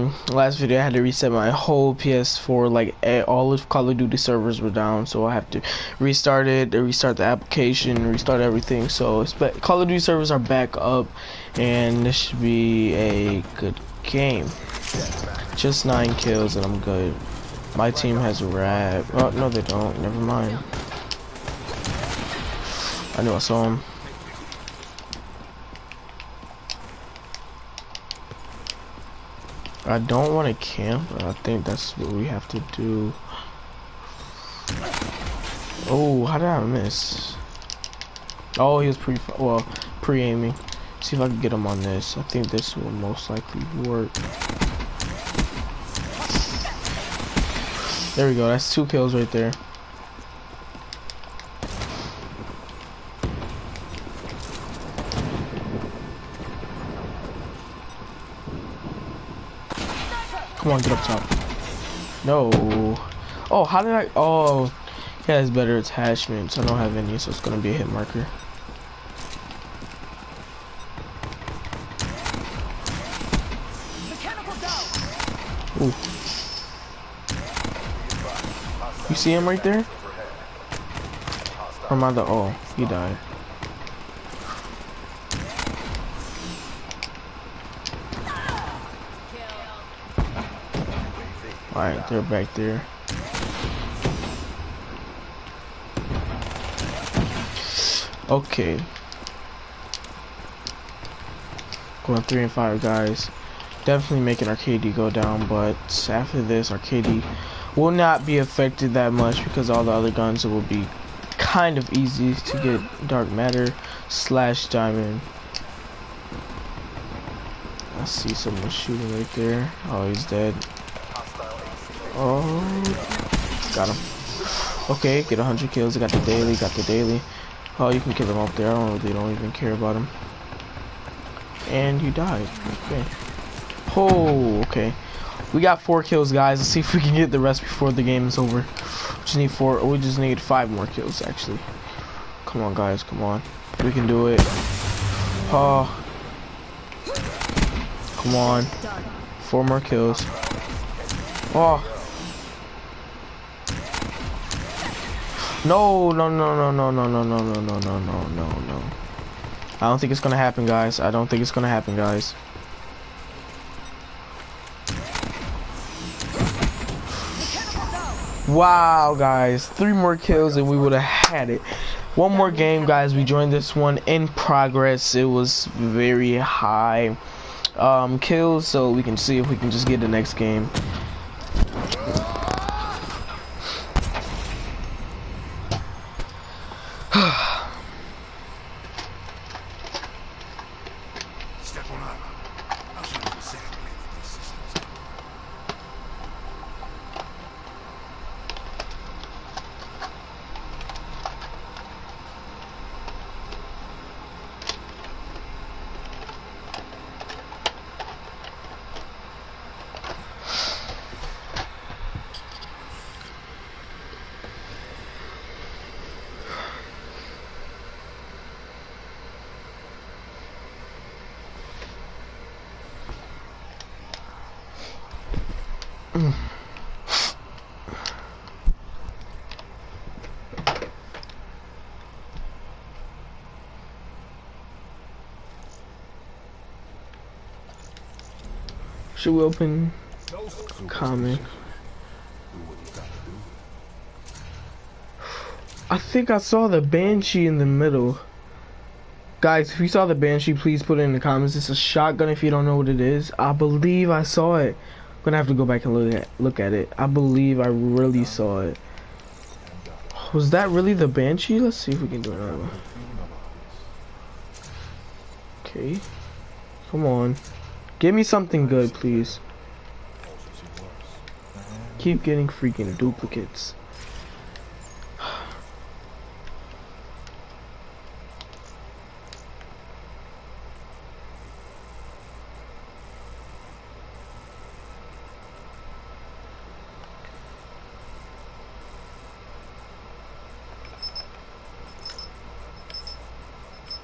me. Last video I had to reset my whole PS4, like all of Call of Duty servers were down, so I have to restart it, restart the application, restart everything. So Call of Duty servers are back up, and this should be a good game. Just 9 kills and I'm good. My team has a rat. Oh no, they don't. Never mind. I knew I saw him. I don't want to camp, but I think that's what we have to do. Oh, how did I miss? Oh, he was pre-aiming. See if I can get him on this. I think this will most likely work. There we go. That's 2 kills right there. Come on, get up top. No. Oh, how did I? Oh, he has better attachments. I don't have any, so it's gonna be a hit marker. Ooh. You see him right there? Or am I the? Oh, he died. Alright, they're back there. Okay. Going 3 and 5, guys. Definitely making our KD go down, but after this, our KD will not be affected that much because all the other guns will be kind of easy to get dark matter / diamond. I see someone shooting right there. Oh, he's dead. Oh, got him. Okay, get 100 kills. I got the daily, Oh, you can kill him up there. They don't even care about him. And he died. Okay. Oh, okay. We got 4 kills, guys. Let's see if we can get the rest before the game is over. Just need 4. We just need 5 more kills, actually. Come on, guys. Come on. We can do it. Oh. Come on. 4 more kills. Oh. No. I don't think it's gonna happen, guys. I don't think it's gonna happen, guys. Wow, guys. 3 more kills and we would have had it. 1 more game, guys. We joined this one in progress. It was very high kills, so we can see if we can just get the next game. Should we open comment? I think I saw the Banshee in the middle. Guys, if you saw the Banshee, please put it in the comments. It's a shotgun if you don't know what it is. I believe I saw it. I'm gonna have to go back and look at it. I believe I really saw it. Was that really the Banshee? Let's see if we can do another one. Okay. Come on. Give me something good, please. Keep getting freaking duplicates.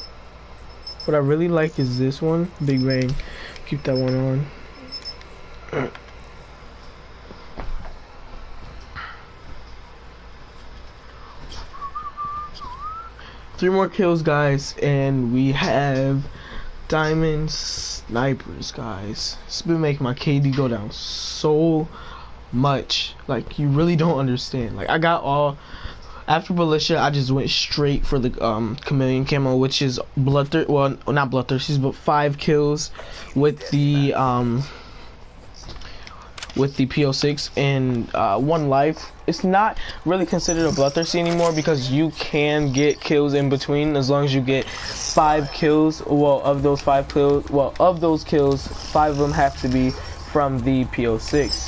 What I really like is this one, Big Bang. Keep that one on. Three more kills, guys, and we have diamond snipers, guys. It's been making my KD go down so much. Like, you really don't understand. Like, I got all after militia. I just went straight for the chameleon camo, which is bloodthirst. Well, not bloodthirsty, but 5 kills with the PO6 and 1 life. It's not really considered a bloodthirsty anymore because you can get kills in between as long as you get 5 kills. Well, of those 5 kills, 5 of them have to be from the PO6.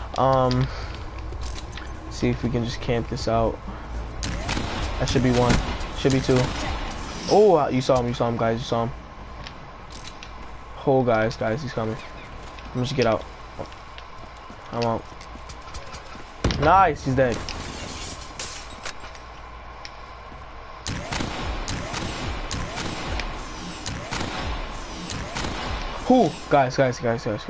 See if we can just camp this out. That should be 1, should be 2. Oh, you saw him, guys, you saw him. Oh, guys, he's coming. Let me just get out. I'm out. Nice, he's dead. Who? Guys. Alright,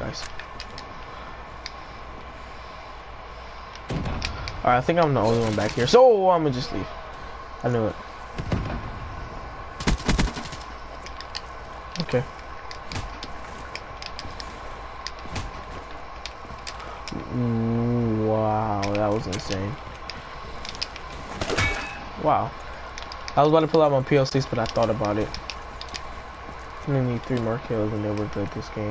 I think I'm the only one back here, so I'm gonna just leave. I knew it. Okay. Wow, that was insane. Wow. I was about to pull out my PL6, but I thought about it. I'm gonna need 3 more kills and then we're good this game.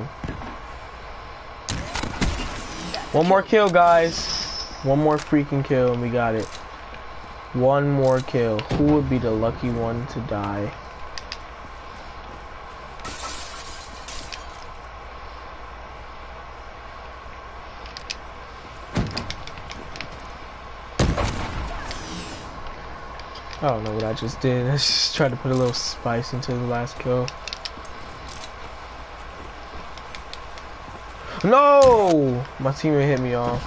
1 more kill, guys. 1 more freaking kill and we got it. 1 more kill. Who would be the lucky one to die? I don't know what I just did. I just tried to put a little spice into the last kill. No! My teammate hit me off.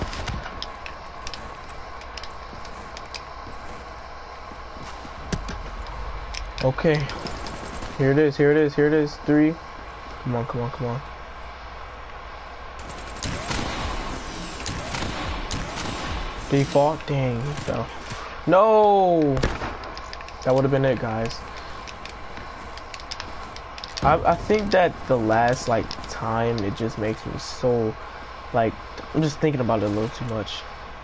Okay. Here it is. 3. Come on. Default? Dang, he fell. No! That would have been it, guys. I think that the last time it just makes me so I'm just thinking about it a little too much.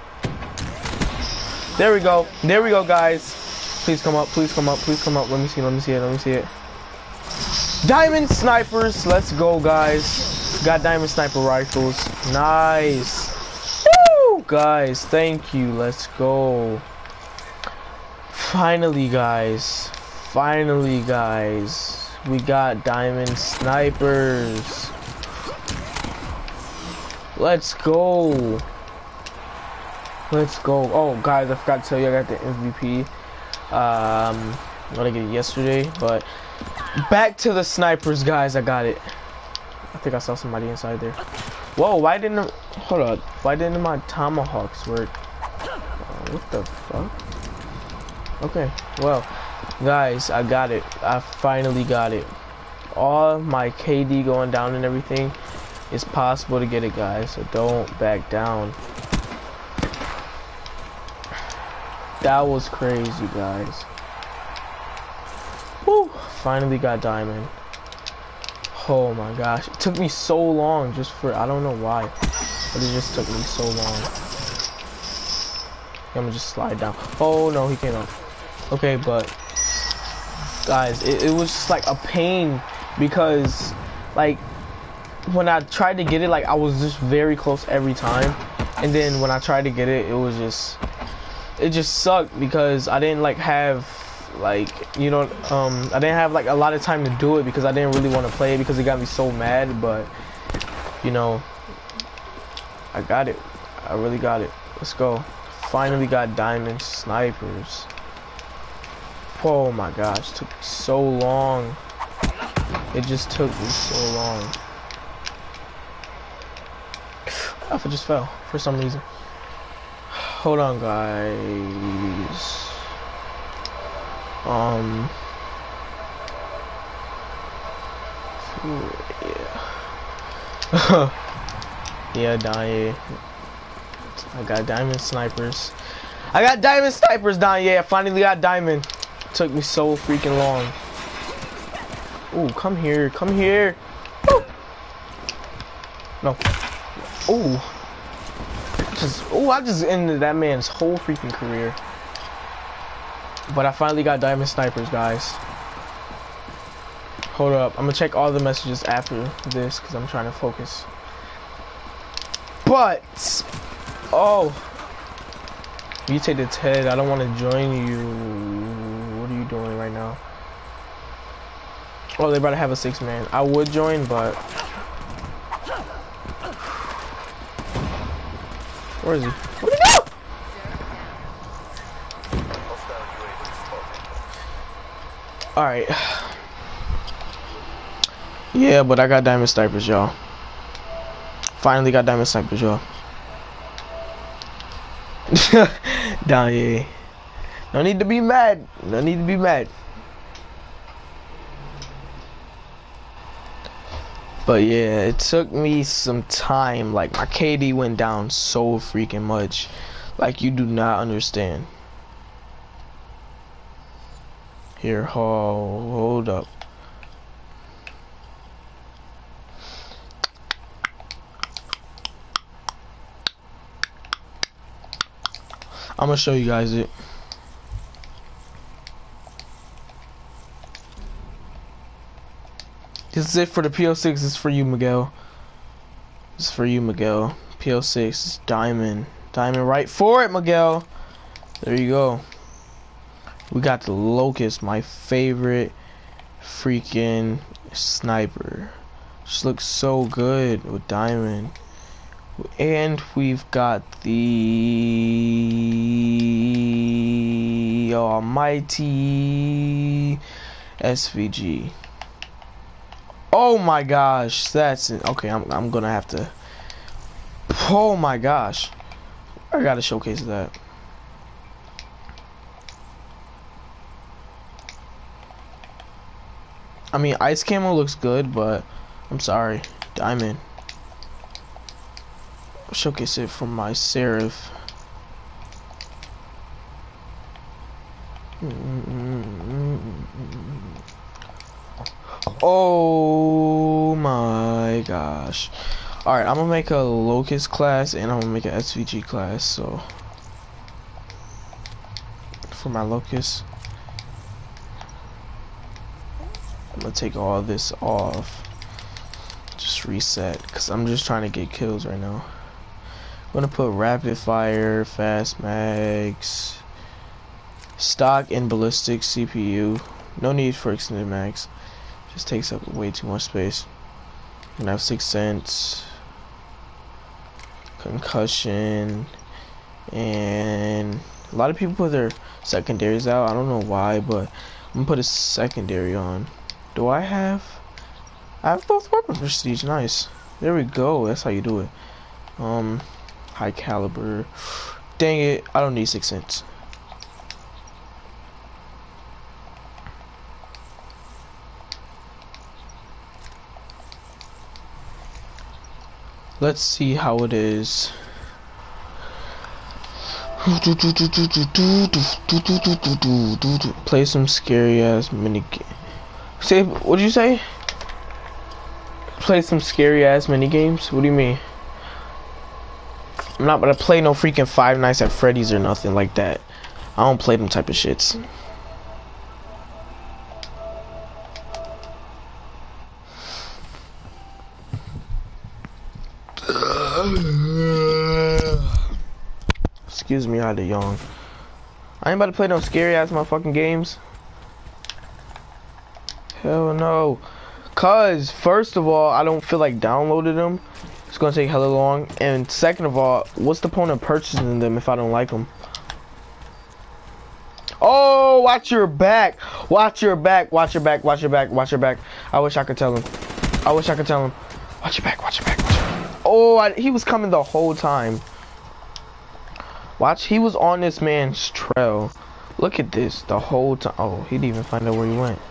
There we go, guys. Please come up. Let me see it. Diamond snipers, let's go, guys. Got diamond sniper rifles. Nice. Woo, guys, thank you. Let's go. Finally, guys, we got diamond snipers. Let's go. Oh, guys, I forgot to tell you, I got the MVP. I'm gonna get it yesterday, but back to the snipers, guys. I got it. I think I saw somebody inside there. Whoa, why didn't my tomahawks work? What the fuck? Okay, well, guys, I got it. I finally got it. All my KD going down and everything. It's possible to get it, guys, so don't back down. That was crazy, guys. Woo! Finally got diamond. Oh my gosh, it took me so long just for, I don't know why, but it just took me so long. I'm gonna just slide down. Oh no, he came up. Okay, but guys, it was just like a pain because when I tried to get it, I was just very close every time, and then when I tried to get it, it just sucked because I didn't have I didn't have a lot of time to do it because I didn't really want to play it because it got me so mad. But I got it. I really got it. Let's go. Finally got diamond snipers. Oh my gosh, it took so long. It just took me so long. Alpha just fell for some reason. Hold on, guys. Yeah. Yeah, Danye. I got diamond snipers. I got diamond snipers, Danye. I finally got diamond. Took me so freaking long. Ooh, come here. Come here. Ooh. No. Ooh. I just ended that man's whole freaking career. But I finally got diamond snipers, guys. Hold up. I'm gonna check all the messages after this because I'm trying to focus. But, oh, you take the Ted. I don't want to join you. What are you doing right now? Oh, they about to have a 6-man. I would join, but where is he? Where'd he go? All right. Yeah, but I got diamond snipers, y'all. Finally got diamond snipers, y'all. Danye. No need to be mad. No need to be mad. But yeah, it took me some time. Like, my KD went down so freaking much. Like, you do not understand. Here, hold up. I'm gonna show you guys it. This is it for the PO6. This is for you, Miguel. This is for you, Miguel. PO6 is diamond. Diamond right for it, Miguel. There you go. We got the Locust, my favorite freaking sniper. Just looks so good with diamond. And we've got the almighty SVG. Oh my gosh, that's it. Okay. I'm gonna have to. Oh my gosh, I gotta showcase that. I mean, ice camo looks good, but I'm sorry, diamond. Showcase it from my Seraph. Oh my gosh. Alright, I'm gonna make a Locust class and I'm gonna make an SVG class. So for my Locust, I'm gonna take all this off. Just reset, because I'm just trying to get kills right now. I'm gonna put rapid fire, fast mags, stock and ballistic CPU. No need for extended mags. Just takes up way too much space. I'm gonna have 6 cents, concussion, and a lot of people put their secondaries out. I don't know why, but I'm gonna put a secondary on. Do I have both weapon prestige? Nice. There we go. That's how you do it. High caliber. Dang it, I don't need 6 cents. Let's see how it is. Play some scary ass mini game. Say, what did you say? Play some scary ass mini games? What do you mean? I'm not gonna play no freaking Five Nights at Freddy's or nothing like that. I don't play them type of shits. Excuse me, I had to yawn. I ain't about to play no scary ass motherfucking games. Hell no. Cause first of all, I don't feel like downloading them. It's gonna take hella long. And second of all, what's the point of purchasing them if I don't like them? Oh, watch your back. Watch your back. Watch your back. Watch your back. Watch your back. I wish I could tell him. I wish I could tell him. Watch your back. Watch your back. Watch your back. Oh, he was coming the whole time. Watch, he was on this man's trail. Look at this the whole time. Oh, he didn't even find out where he went.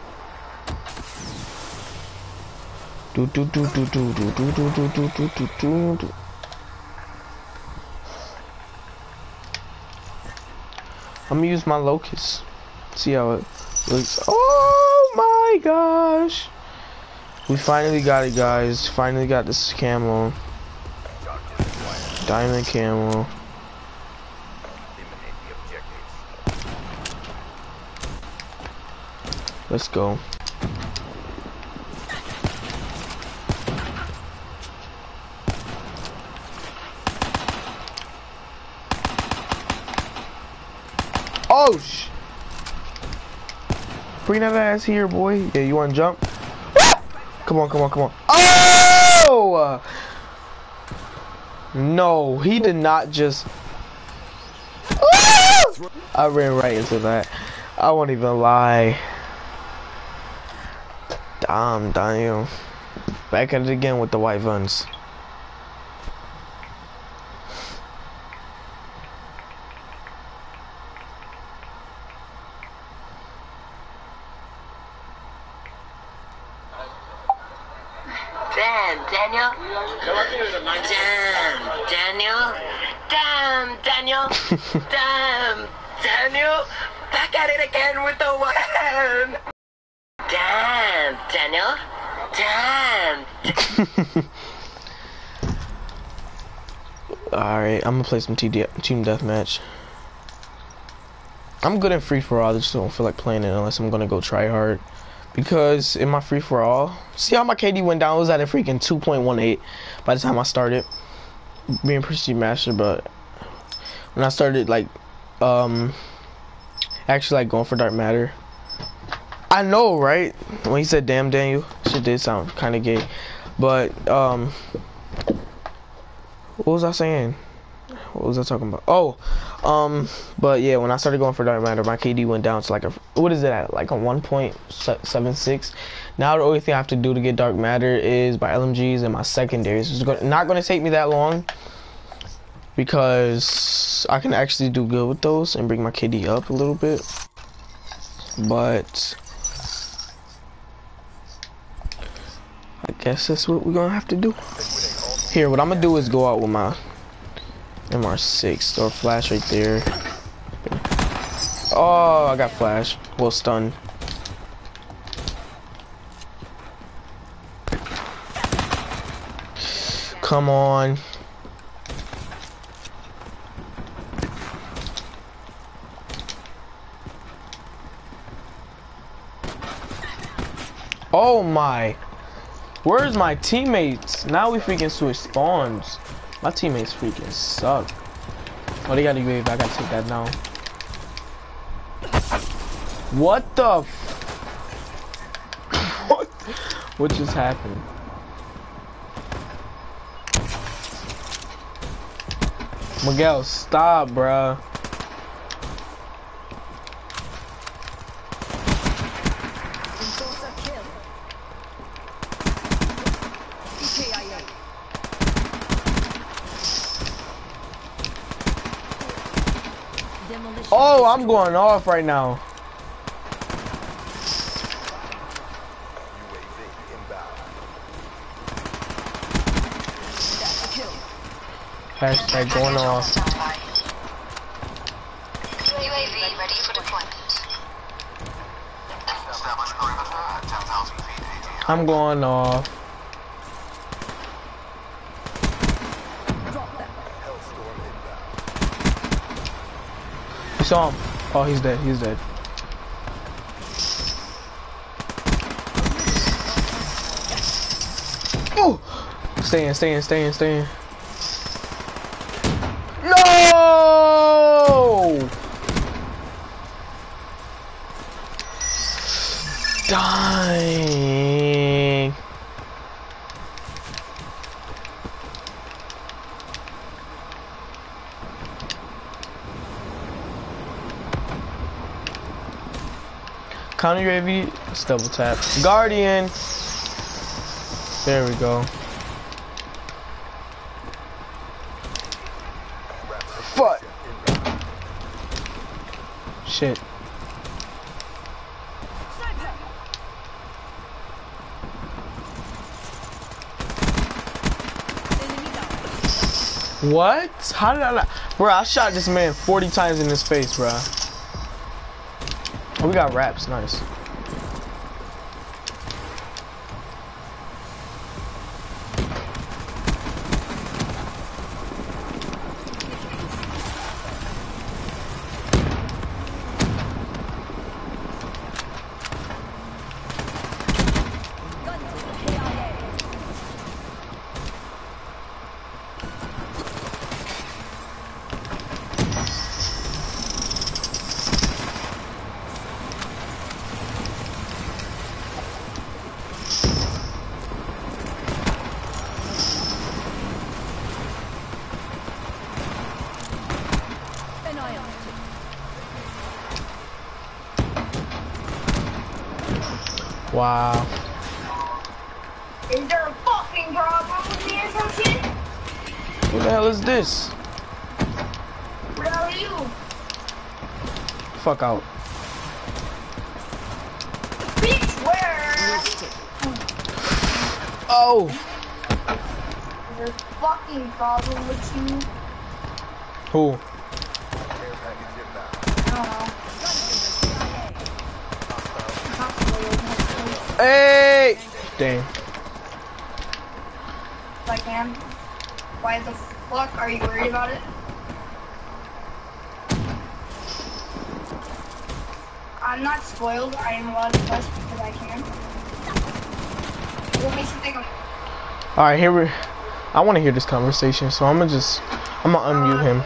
I'm gonna use my locust. See how it looks. Oh my gosh. We finally got it, guys. Finally got this camo. Diamond camo. Let's go. Oh sh! Bring that ass here, boy. Yeah, you wanna jump? Come on, come on, come on. Oh! No, he did not just. I ran right into that. I won't even lie. Damn, Daniel. Back at it again with the white guns. Damn, Daniel. Damn, Daniel. Damn, Daniel. Damn, Daniel. Back at it again with the one. Damn, Daniel. Damn. Alright, I'm gonna play some team deathmatch. I'm good in free for all. I just don't feel like playing it unless I'm gonna go try hard. Because in my free for all, see how my KD went down? It was at a freaking 2.18 by the time I started being Prestige Master. But when I started like actually like going for Dark Matter, I know, right? When he said damn Daniel, shit did sound kind of gay. But what was I saying? What was I talking about? Oh, but yeah, when I started going for Dark Matter, my KD went down to like a, what is it at? Like a 1.76. Now the only thing I have to do to get Dark Matter is my LMGs and my secondaries. It's not going to take me that long because I can actually do good with those and bring my KD up a little bit. But I guess that's what we're going to have to do. Here, what I'm going to do is go out with my MR6 or flash right there. Oh, I got flash. Well, stun. Come on. Oh my. Where's my teammates? Now we freaking switch spawns. My teammates freaking suck. Oh, they got a UAV. I gotta take that down. What the what just happened? Miguel, stop, bruh. Oh, I'm going off right now. Hashtag going off. UAV ready for deployment. I'm going off. You saw him. Oh, he's dead. He's dead. Oh! Stay in, stay in, stay in, stay in. No! Dang. Counter UAV, let's double tap. Guardian. There we go. Fuck. Shit. What? How did I not? Bro, I shot this man 40 times in his face, bro. Oh, we got wraps. Nice. Wow. Is there a fucking problem with me or some shit? Who the hell is this? What are you? Fuck out. Bitch, where? Oh! Is there a fucking problem with you? Who? I don't know. Hey! Dang. If I can. Why the fuck are you worried about it? I'm not spoiled. I am allowed to cuss because I can. What makes you think I'm... Alright, here we... I want to hear this conversation, so I'm gonna unmute him.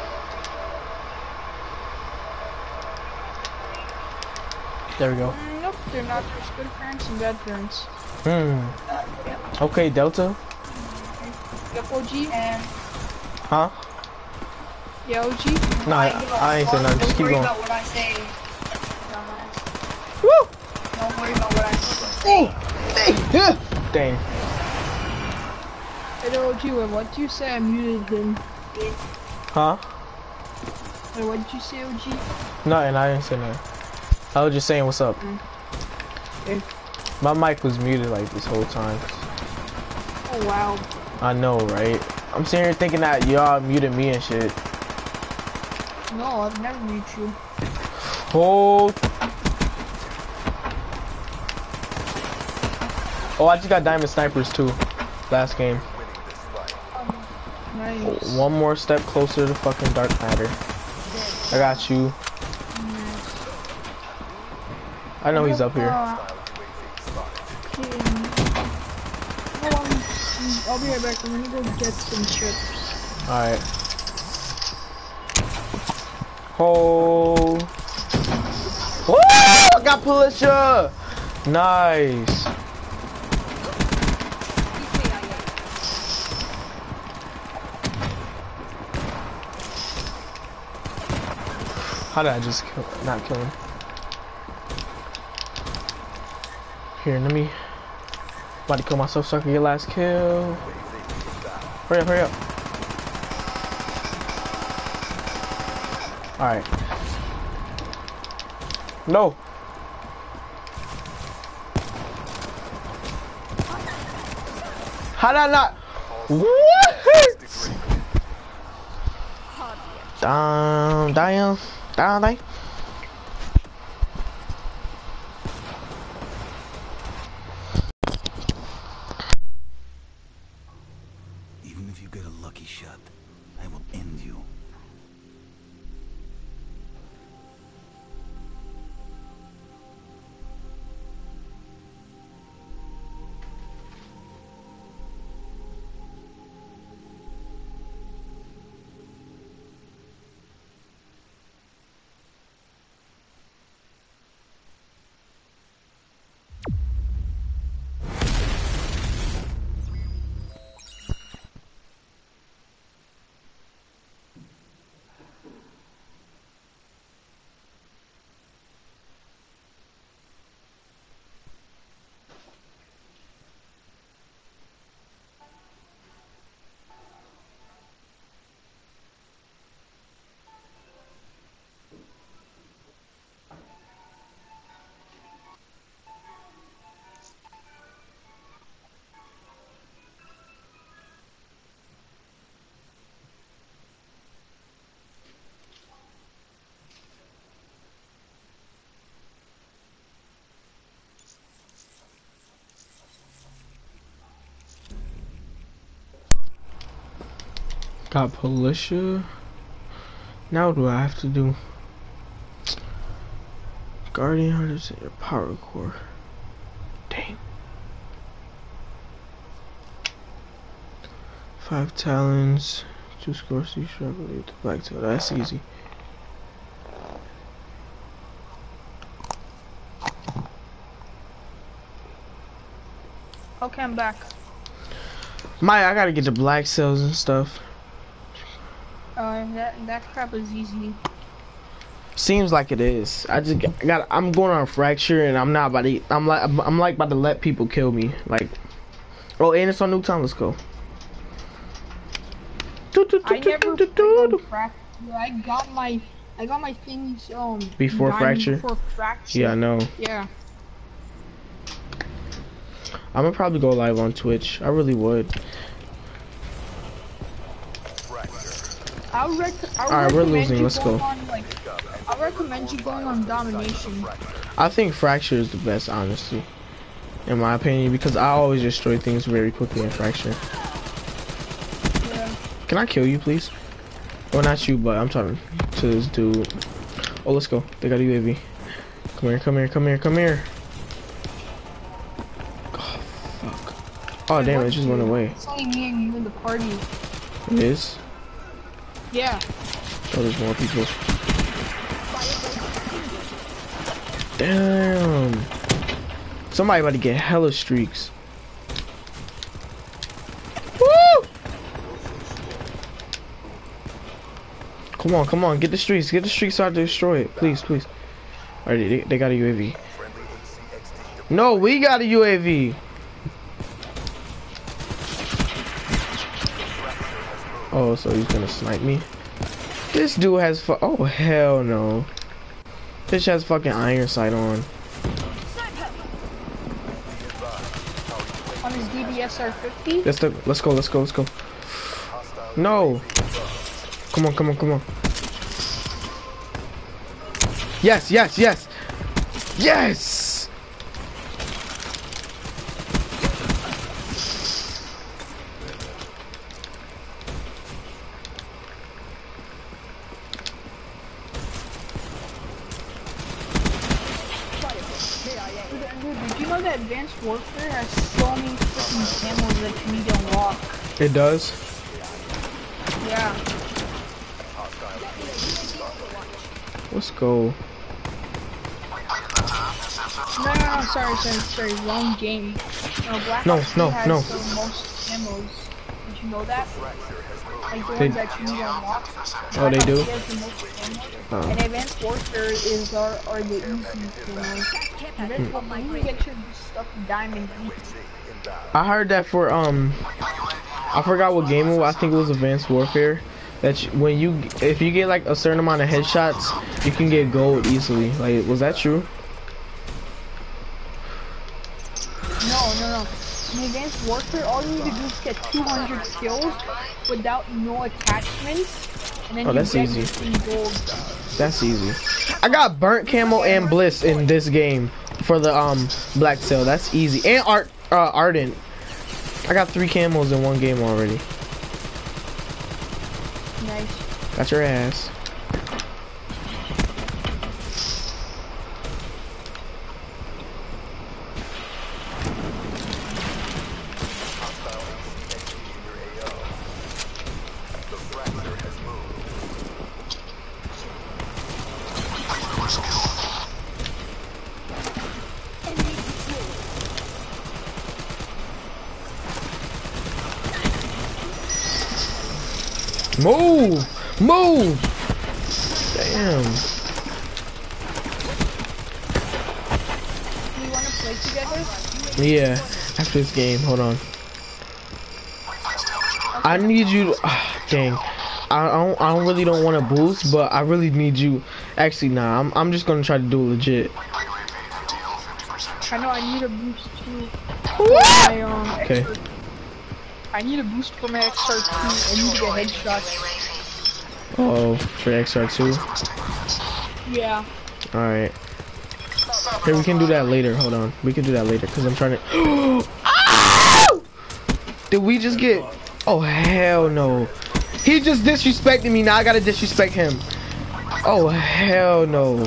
There we go. Nope, they're not. There's good parents and bad parents. Hmm. Okay, Delta. Yep, OG. And Huh? Yeah, OG. No, I ain't saying nothing. Just keep Don't worry going. about what I say. Dumbass. Woo! Don't worry about what I say. Dang. Hey, OG, wait, what did you say? I muted him. Huh? Wait, what did you say, OG? Nothing. I didn't say nothing. I was just saying what's up. Okay. My mic was muted like this whole time. Oh, wow. I know, right? I'm sitting here thinking that y'all muted me and shit. No, I've never muted you. Oh. Oh, I just got diamond snipers too. Last game. Nice. One more step closer to fucking dark matter. I got you. I know he's up here. Okay. Hold on. I'll be right back. I'm gonna go get some chips. Alright. Oh. Woo! I got Pulitzer! Nice. How did I just not kill him? Here, let me... About to kill myself so I can get last kill. Hurry up, hurry up. Alright. No! How did I not... What? Damn. Even if you get a lucky shot, I will end you. Got Policia. Now what do I have to do? Guardian Hunters and your power core. Dang. 5 talons. 2 scores, 3 sharp, with the black tail. That's easy. Okay, I'm back. Maya, I gotta get the black cells and stuff. That crap is easy. Seems like it is. I'm going on a fracture and I'm not about to. I'm like about to let people kill me. Like, oh, and it's on Nuketown. Let's go. I never played on fracture. I got my things Before fracture. Before fracture. Yeah, I know. Yeah. I'm gonna probably go live on Twitch. I really would. Alright, we're losing. Let's go. I recommend you going on domination. I think fracture is the best, honestly, in my opinion, because I always destroy things very quickly in fracture. Yeah. Can I kill you, please? Well, not you, but I'm talking to this dude. Oh, let's go. They got a UAV. Come here, come here, come here, come here. Oh, fuck. Oh, damn, it just went away. It's only me and you in the party. It is? Yeah. Oh, there's more people. Damn. Somebody about to get hella streaks. Woo! Come on, come on, get the streaks. Get the streaks so I destroy it. Please, please. Alright, they got a UAV. No, we got a UAV. Oh, so he's gonna snipe me. This dude has oh hell no. This has fucking iron sight on. On his DDSR 50? Let's go, let's go, let's go. No. Come on, come on, come on. Yes, yes, yes. Yes! Dude, did you know that Advanced Warfare has so many freaking camos that you need to unlock? It does? Yeah. Let's go. No, sorry, wrong game. No, Black No, Ops 2 no, has no. the most camos. Did you know that? Like the They- ones that you need to unlock. Oh, they Black do? Ops 2 has the most camos. Oh. And Advanced Warfare are the easy camos. Advanced Warfare, you can get your stuff diamond easy. I heard that for I forgot what game it was. I think it was Advanced Warfare. That if you get like a certain amount of headshots, you can get gold easily. Like, was that true? No. In Advanced Warfare, all you need to do is get 200 kills without no attachments, and then Oh, you that's get easy. in gold. That's easy. I got burnt camo and bliss in this game for the black tail. That's easy. And ardent. I got 3 camos in one game already. Nice. Got your ass. Move! Move! Damn. Do you want to play together? Yeah. After this game, hold on. I need you to, dang. I really don't want to boost, but I really need you. Actually, nah. I'm just gonna try to do it legit. I know I need a boost too. What? My, Okay. I need a boost for my XR2. I need to get headshots. Oh, for XR2. Yeah. All right. Here, we can do that later. Hold on. We can do that later because I'm trying to. Did we just get? Oh hell no! He just disrespected me. Now I gotta disrespect him. Oh hell no.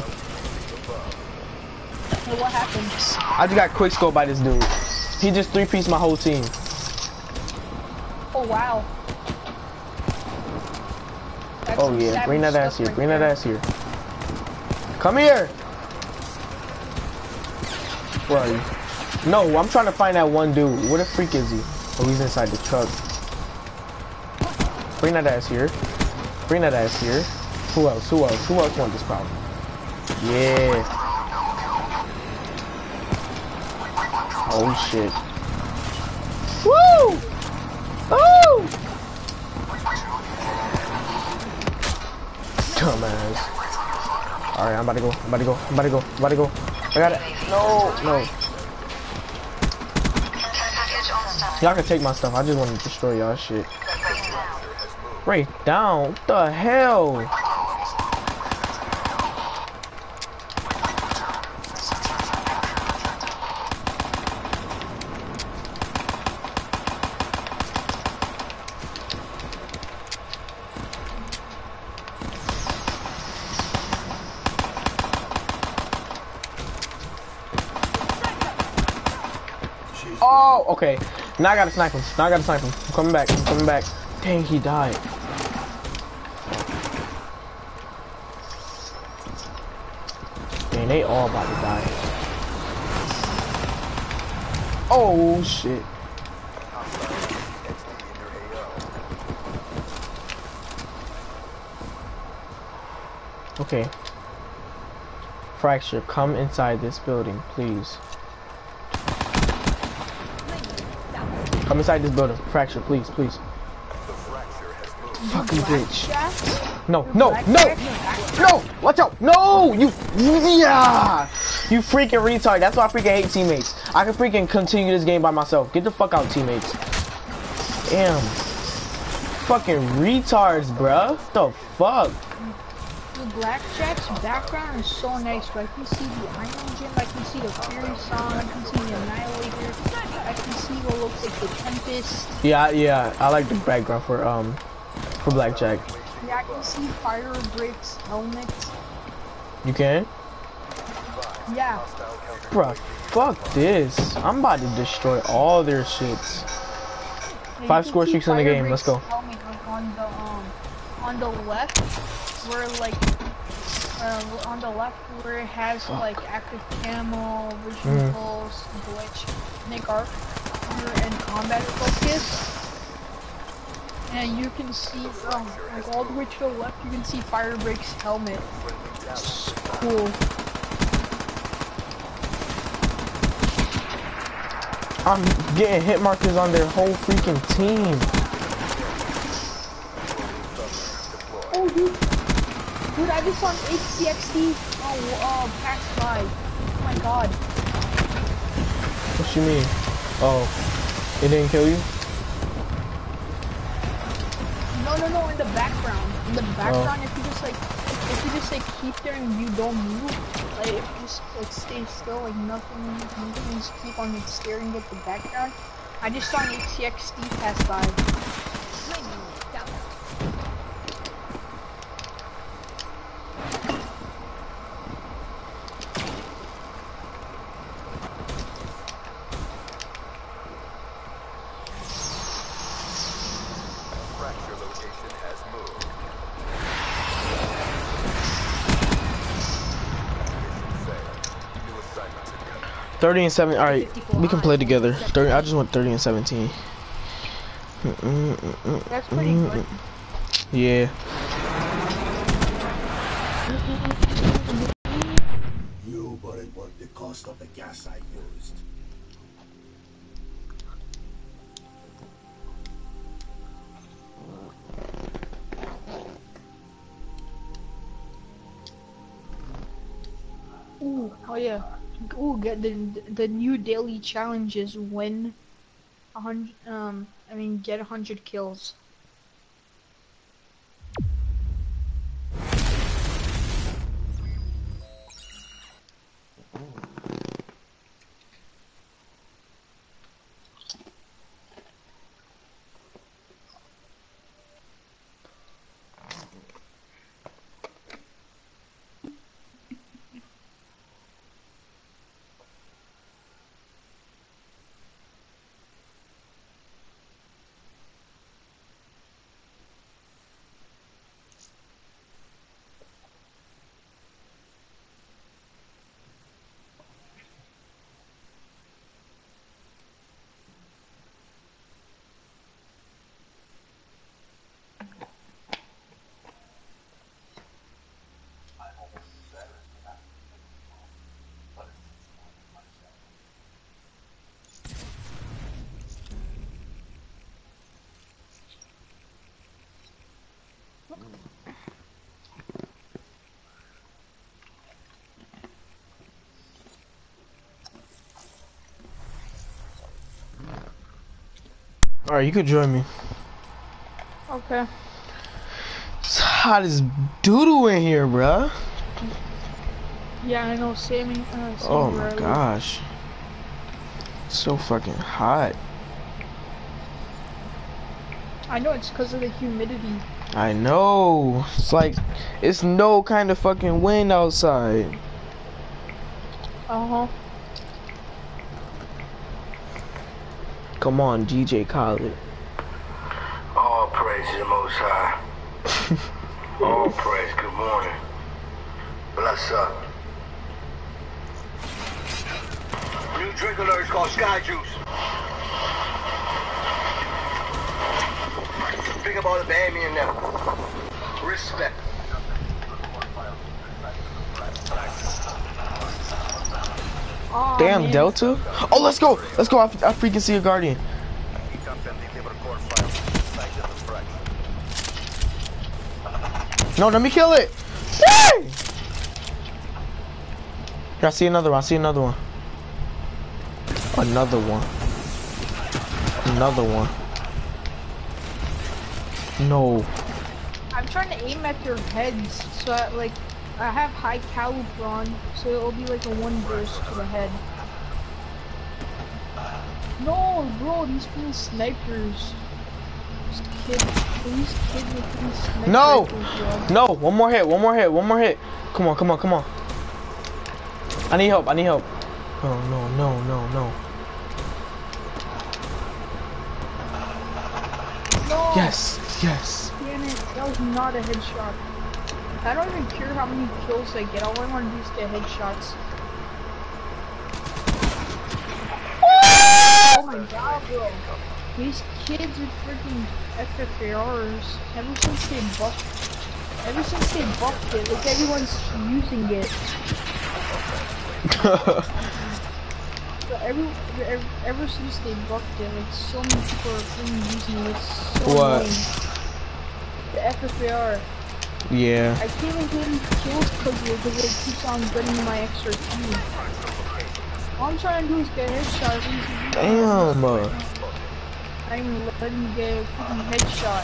Hey, what happened? I just got quick scored by this dude. He just 3-pieced my whole team. Oh wow. That's Oh some yeah, savage bring that ass stuff here. right Bring that there. ass here. Come here. Where are you? No, I'm trying to find that one dude. Where the freak is he? Oh, he's inside the truck. Bring that ass here. Bring that ass here. Who else? Who else? Who else wants this problem? Yeah. Oh shit. Woo! Oh! Dumbass. Alright, I'm about to go. I'm about to go. I'm about to go. I'm about to go. I got it. No, no. Y'all can take my stuff. I just want to destroy y'all shit. Right down. What the hell? Oh, okay. Now I gotta snipe him. Now I gotta snipe him. I'm coming back. I'm coming back. Dang, he died. Dang, they all about to die. Oh, shit. Okay. Fracture, come inside this building, please. Come inside this building. Fracture, please, please. Fucking bitch. No, no, no! No! Watch out! No! You... Yeah! You freaking retard. That's why I freaking hate teammates. I can freaking continue this game by myself. Get the fuck out, teammates. Damn. Fucking retards, bruh. What the fuck? The Blackjack's background is so nice. Like you see the Iron Engine, I can see the Fury Song, I can see the Annihilator, I can see what looks like the Tempest. Yeah, I like the background for Blackjack. Yeah, I can see Fire Break's helmet. You can? Yeah. Bruh, fuck this. I'm about to destroy all their shits. Yeah, 5 score streaks in the game. Let's go. Helmet on the left, where like on the left where it has like active camo, vision pulse, glitch, make arc, and combat focus. And you can see like all the way to the left, you can see Firebreak's helmet. It's cool. I'm getting hit markers on their whole freaking team. Oh, dude, I just saw an HCXD pass by. Oh my god. What you mean? Oh, it didn't kill you? No, in the background. In the background, if you just keep there and you don't move, like if you just like stay still, like nothing, you can just keep on staring at the background. I just saw an HCXD pass by. Fracture location has moved. 30 and 7. All right, we can play together. 30. I just want 30 and 17. That's pretty good. Yeah. You wouldn't worth the cost of the gas I used. Ooh, oh yeah. Ooh, get the new daily challenge is win 100. Get 100 kills. Alright, you could join me. Okay. It's hot as doo-doo in here, bruh. Yeah, I know, Sammy. Oh my gosh. It's so fucking hot. I know, it's because of the humidity. I know. It's like, it's no kind of fucking wind outside. Uh-huh. Come on, DJ Khaled. All praise to the Most High. All praise. Good morning. Bless up. New drink alert is called Sky Juice. Think about the baby in there. Respect. Aw, Damn, man. Delta? Oh, let's go! Let's go! I freaking see a Guardian. No, let me kill it! Yay! Here, I see another one. I see another one. Another one. Another one. No. I'm trying to aim at their heads, so I have high caliber on, so it'll be like a one burst to the head. No, bro, these fucking snipers. These kids with these snipers. No! Bro. No! One more hit, one more hit, one more hit. Come on, come on, come on. I need help, I need help. Oh, no, no, no, no. No! Yes, yes. Damn it, that was not a headshot. I don't even care how many kills I get, all I want to do is get headshots. Oh my god, bro. These kids are freaking FFARs. Ever since they buffed it, like everyone's using it. So ever since they buffed it, like so many people are freaking using it. It's so What? annoying. The FFAR. Yeah. I can't even get any kills because it keeps on getting my extra Q. All I'm trying to do is get headshots. Damn. I'm letting you get a freaking headshot.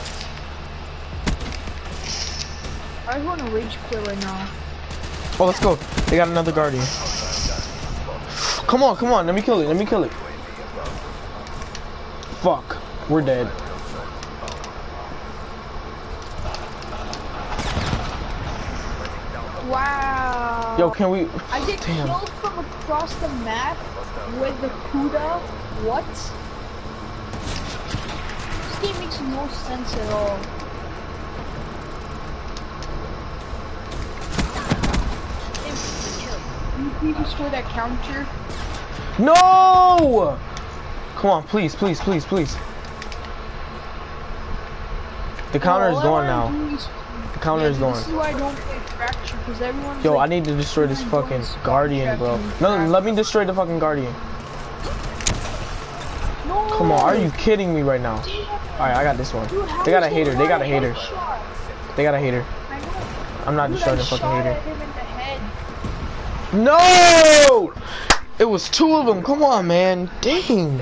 I just want to rage quit right now. Oh, let's go. They got another Guardian. Come on, come on. Let me kill it. Let me kill it. Fuck. We're dead. Wow. Yo, can we... I get Damn. killed from across the map with the Kuda. What? This game makes no sense at all. Can you please restore that counter? No! Come on, please, please, please, please. The counter is going now. The counter is going. This is why I don't play Fracture, because everyone's Yo, like, I need to destroy this fucking everyone's Guardian, bro. Fracture. No, let me destroy the fucking Guardian. No! Come on, are you kidding me right now? Alright, I got this one. Dude, how They got a is hater, there they got a not hater. headshot? They got a hater. I know. I'm not Dude, destroying I the fucking shot hater. at him in the head. No! It was two of them. Come on, man. Dang.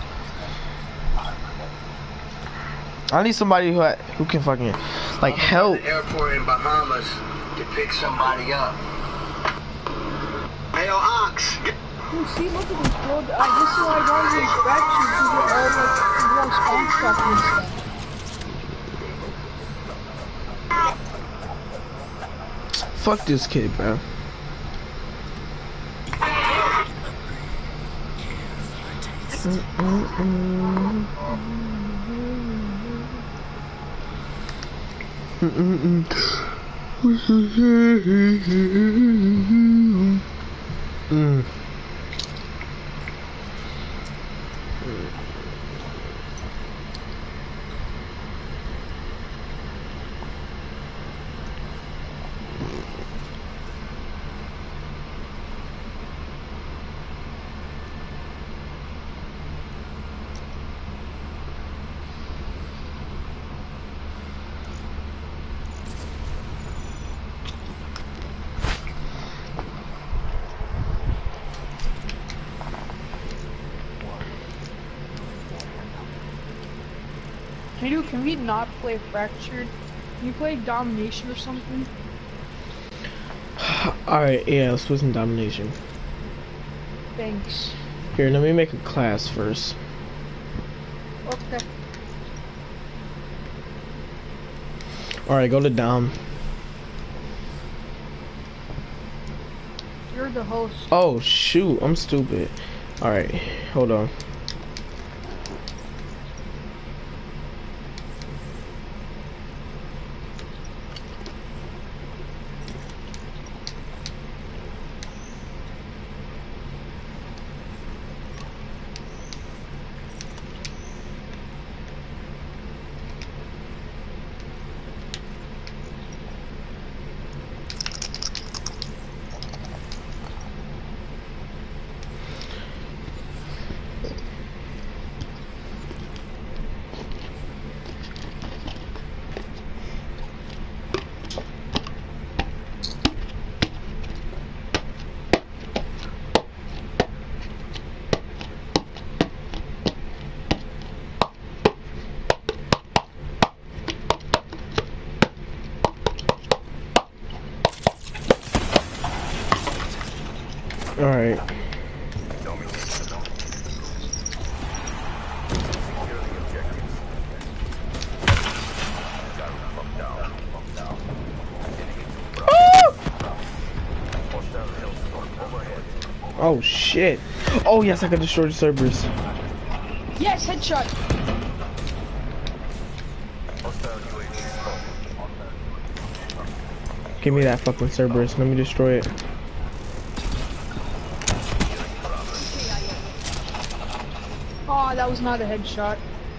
I need somebody who can fucking like help. The airport in Bahamas to pick somebody up. Hey, yo, Ox. Dude, see, look at this, bro. This is why I don't use Fracture, because they're all spawn stuff and stuff. Fuck this kid, bro. Hey dude, can we not play Fractured? Can you play Domination or something? Alright, yeah, let's put some domination. Thanks. Here, let me make a class first. Okay. Alright, go to Dom. You're the host. Oh, shoot, I'm stupid. Alright, hold on. Alright. Oh shit. Oh yes, I can destroy the Cerberus. Yes, headshot. Give me that fucking Cerberus. Let me destroy it. Oh, that was not a headshot.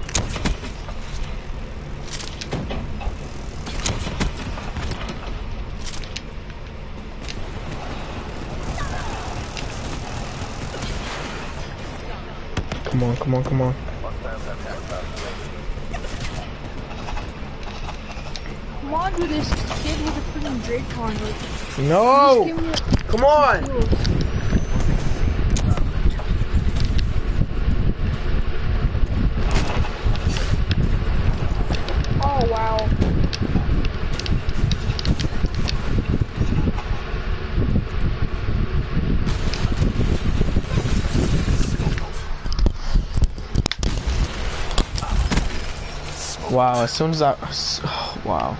Come on, come on, come on. Come on, dude, this kid with a freaking Drake on it. No! Just give me Come on! kills. Oh, wow. Wow, as soon as I... Oh, wow.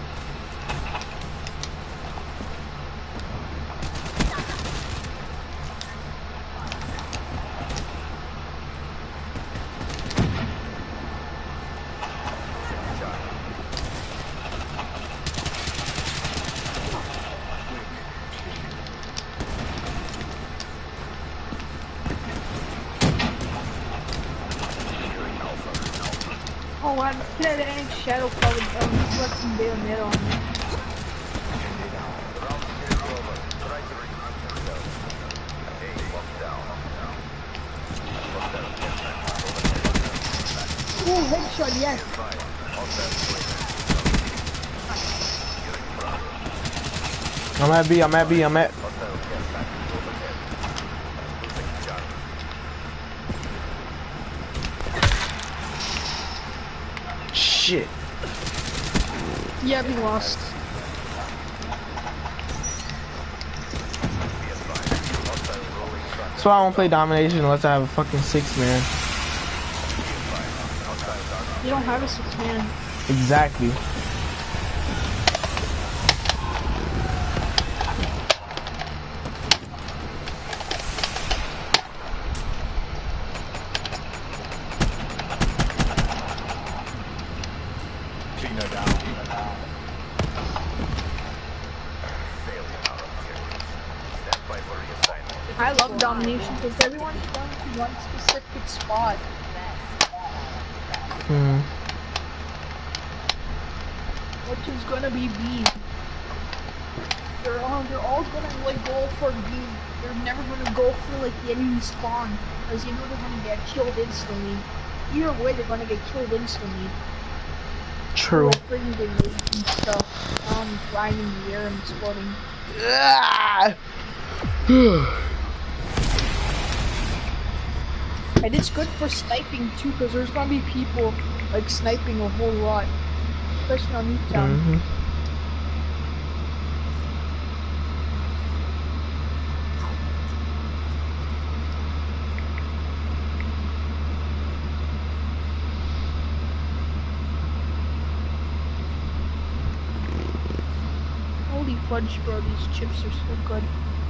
Oh, wow. That ain't shadow covered. He's got some bayonet on me. Oh, headshot, yes. I'm at B, I'm at B, I'm at... Shit. Yeah, we lost. That's why I don't play domination unless I have a fucking 6-man. You don't have a 6-man. Exactly. I love domination because everyone's going to one specific spot. Which is gonna be B. They're all gonna like go for B. They're never gonna go for like the enemy spawn because you know they're gonna get killed instantly. Either way, they're gonna get killed instantly. True. Like bringing grenades and stuff, flying in the air and exploding. And it's good for sniping too, because there's gonna be people like sniping a whole lot, especially on Newtown. Mm-hmm. Holy fudge, bro! These chips are so good.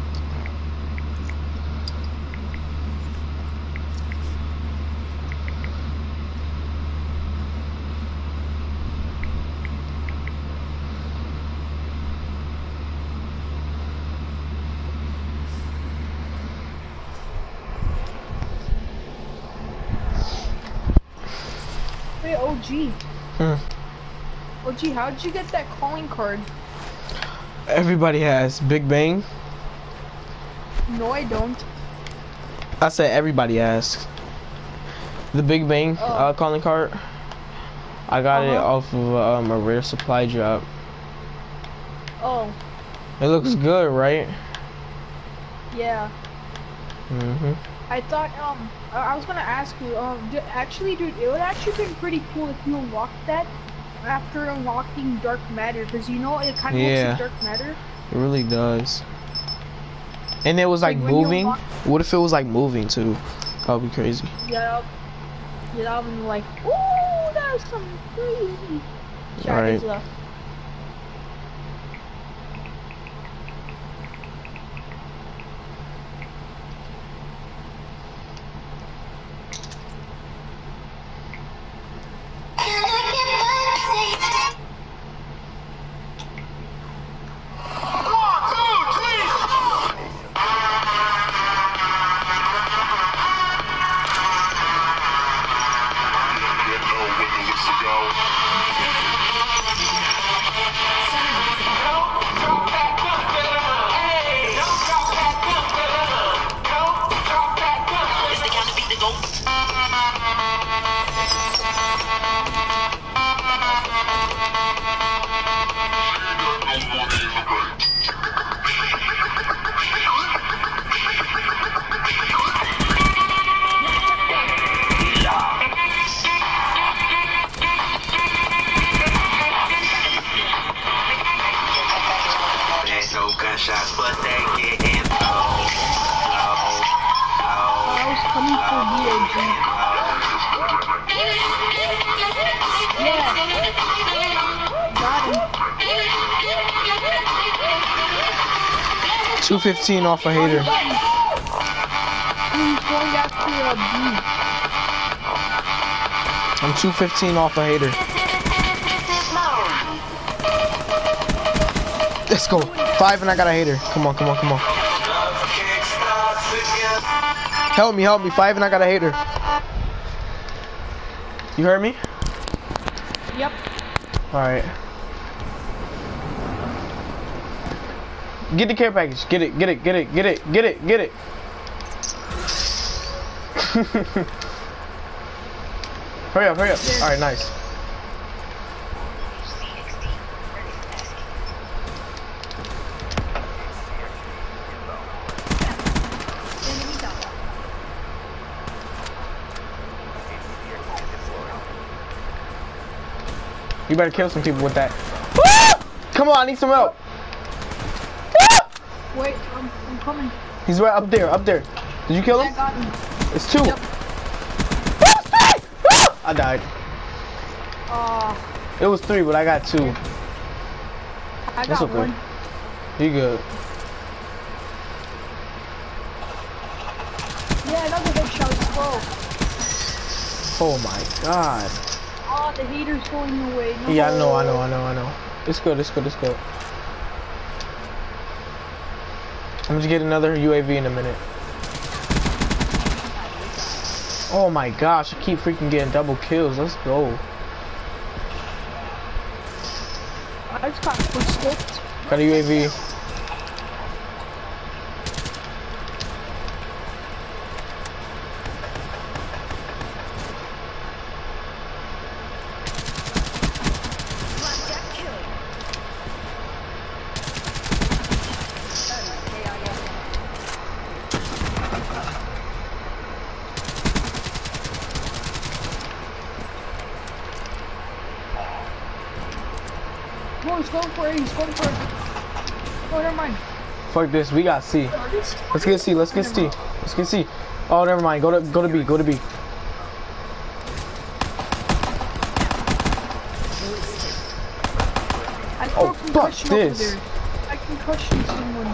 Hey, OG. OG, how'd you get that calling card? Everybody has Big Bang. No, I don't. I said everybody has the Big Bang Oh. calling card. I got it off of a rare supply drop. Oh, It looks good, right? yeah. Mm-hmm. I thought, I was gonna ask you, actually, dude, it would actually been pretty cool if you unlocked that after unlocking Dark Matter, because you know, it kind of looks Yeah. like Dark Matter. It really does. And it was like Like, when you moving. unlock- What if it was like moving too? That would be crazy. Yeah, yeah, I'm like, ooh, that's some crazy. Right. Gunshots, but they getting I was coming for BOG. Yeah. Got him. 215 off a hater. He's going after a B. I'm 215 off a hater. Let's go. 5 and I got a hater. Come on, come on, come on. Help me, help me. 5 and I got a hater. You heard me? Yep. Alright. Get the care package. Get it, get it, get it, get it, get it, get it. Hurry up, hurry up. Alright, nice. You better kill some people with that. Come on, I need some help. Wait, I'm coming. He's right up there, up there. Did you kill I him? got him. It's 2. Yep. I died. It was 3, but I got 2. I That's got okay. 1. You good. Yeah, another headshot. Let's go. Oh my god. Oh, the hater's going away. No. Yeah, I know. It's good, it's good, it's good. I'm gonna get another UAV in a minute. Oh my gosh, I keep freaking getting double kills. Let's go. I just got footsteps. Got a UAV. going for it. He's going for it. Oh, never mind. Fuck this. We got C. Let's get C. Let's get C. Let's get C. Oh, never mind. Go to B. Go to B. Oh, fuck this. I concussion someone.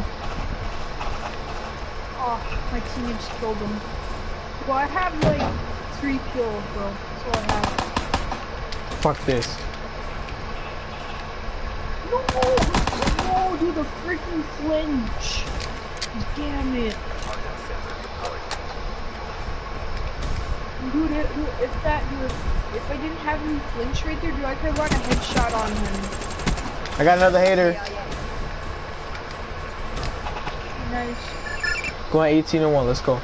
Oh, my teammates killed him. Well, I have like 3 kills, bro. That's all I have. Fuck this. No, dude, the freaking flinch. Damn it. Dude, if I didn't have him flinch right there, dude, I could have run a headshot on him. I got another hater. Nice. Going 18-1. Let's go.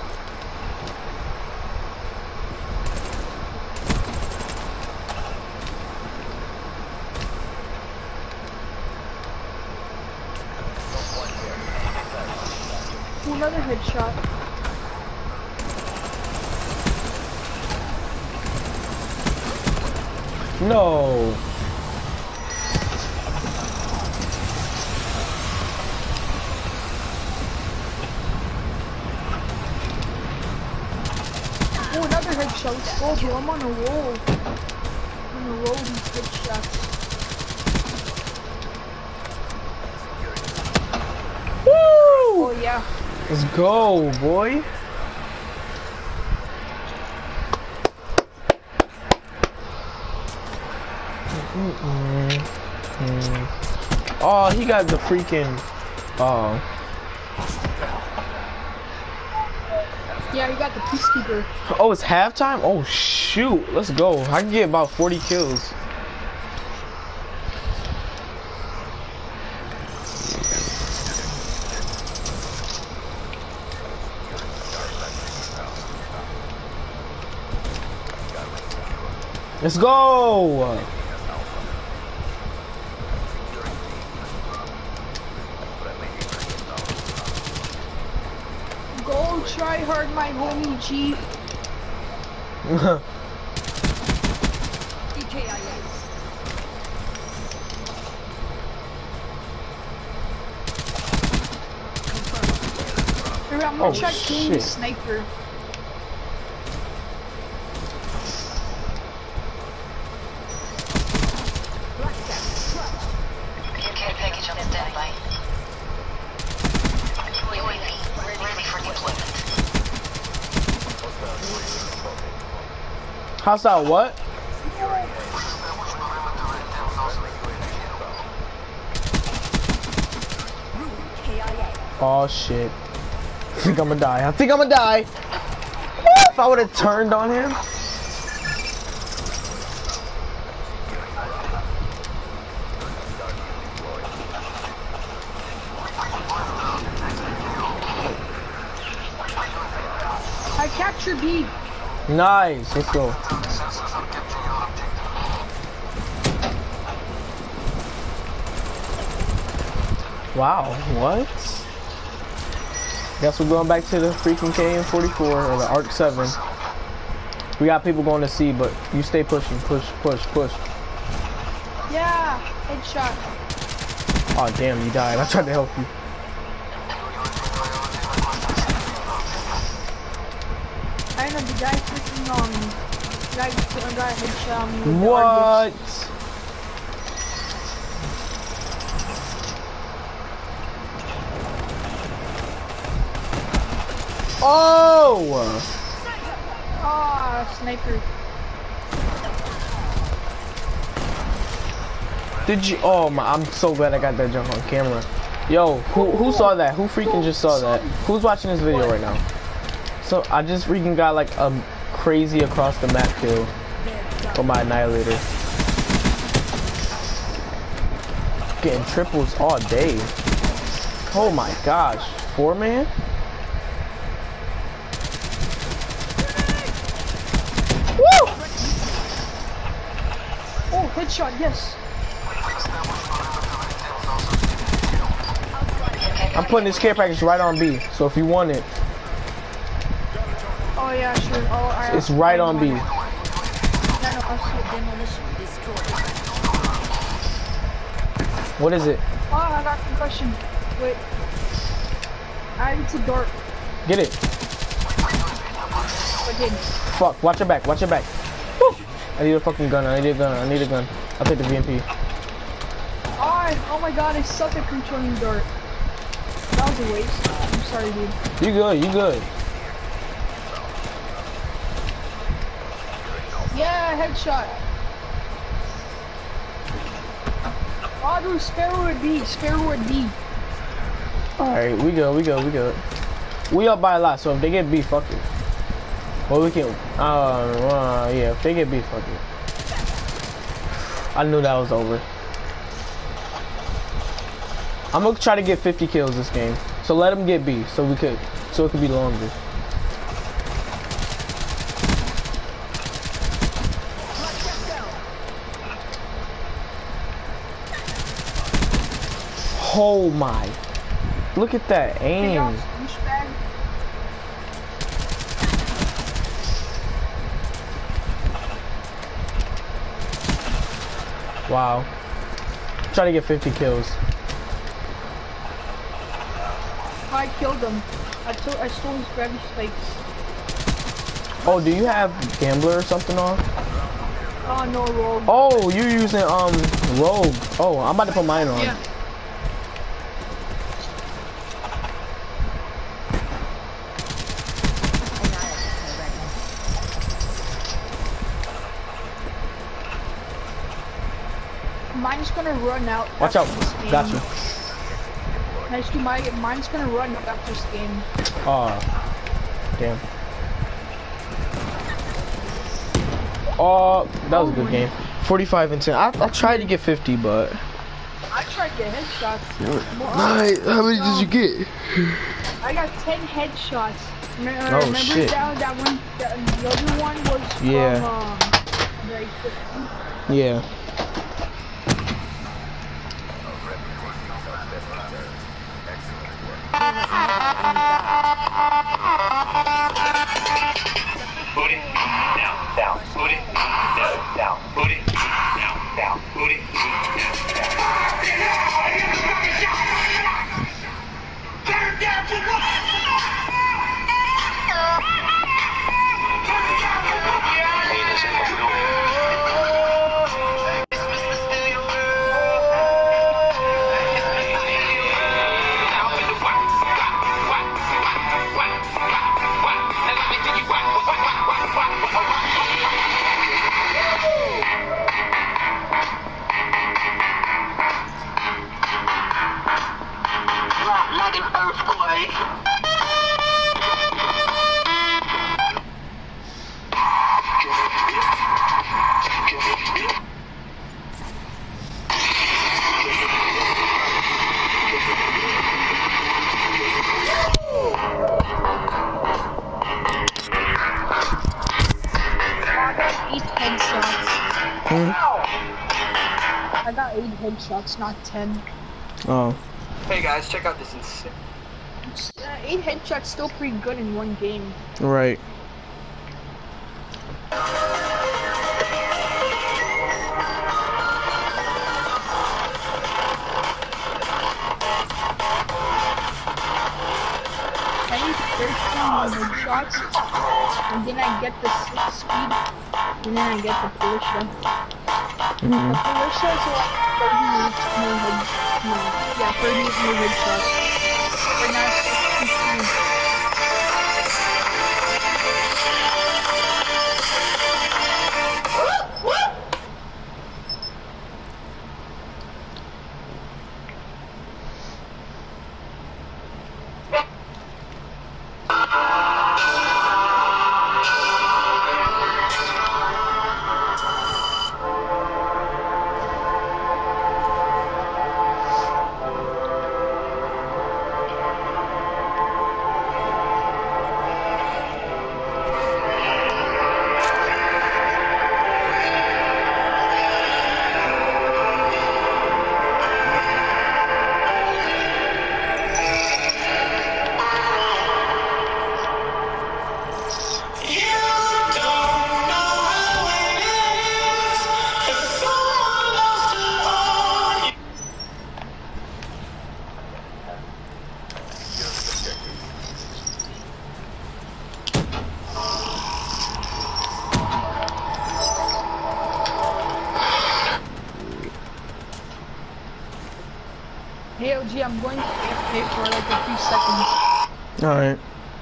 Ooh, another headshot. No. Oh, another headshot. Let's go, bro. I'm on a roll. I'm on a roll with these headshots. Woo! Oh, yeah. Let's go, boy. Oh, he got the freaking. Yeah, you got the peacekeeper. Oh, it's halftime? Oh, shoot. Let's go. I can get about 40 kills. Let's go. Go try hard, my homie G. I'm gonna try killing the sniper. Care package on standby. UAV ready for deployment. Hostile what? Oh shit. I think I'm gonna die. I think I'm gonna die. If I would have turned on him. I captured B. Nice. Let's go. Wow. What? Guess we're going back to the freaking KN-44 or the ARC 7. We got people going to C, but you stay pushing. Push. Yeah, headshot. Oh damn, you died. I tried to help you. I know the guy freaking guy headshot me with What? Oh! Ah, sniper. Did you? Oh my! I'm so glad I got that jump on camera. Yo, who saw that? Who freaking just saw that? Who's watching this video right now? So I just freaking got like a crazy across the map kill for my annihilator. Getting triples all day. Oh my gosh, 4-man. Woo! Oh, headshot, yes. I'm putting this care package right on B, so if you want it, Oh yeah, sure. Oh, it's right on B. No, I see it. Demolition destroyed. What is it? Oh, I got concussion. Wait. It's a dart. Get it. I did. Fuck, watch your back, watch your back. Woo. I need a fucking gun, I need a gun, I need a gun. I'll take the VMP. Oh my god, I suck at controlling dart. That was a waste. I'm sorry, dude. You good, you good. Yeah, headshot. Oh, dude, Sparrow at B. Sparrow at B. Alright, we good, we good, we good. We up by a lot, so if they get B, fuck it. Well, we can, yeah, if they get B, fuck it. I knew that was over. I'm gonna try to get 50 kills this game. So let them get B, so it could be longer. Oh my. Look at that aim. Wow. Try to get 50 kills. I killed him. I stole his gravity spikes. Oh, do you have Gambler or something on? Oh, no, Rogue. Oh, you using Rogue. Oh, I'm about to put mine on. Yeah. Mine's gonna run out. Watch out. Got you. Nice to mine's gonna run out after this game. Oh, damn. Oh, that was a good game. 45 and 10. I tried to get 50, but. I tried to get headshots. Nice. How many did you get? I got 10 headshots. Oh, remember shit. that one? The other one was Yeah. from, Yeah. Booty, down, down, booty, down, down, booty, down, down, booty, like an earthquake. I got 8 headshots, not 10. Oh. Hey guys, check out this insane. 8 headshots still pretty good in one game. Right. I need 13 headshots, and then I get the 6 speed, and then I get the Politia. The Politia is like 30 more headshots. No, yeah, 30 more headshots. Right now it's 63. Hey OG, I'm going to AFK for like a few seconds. Alright.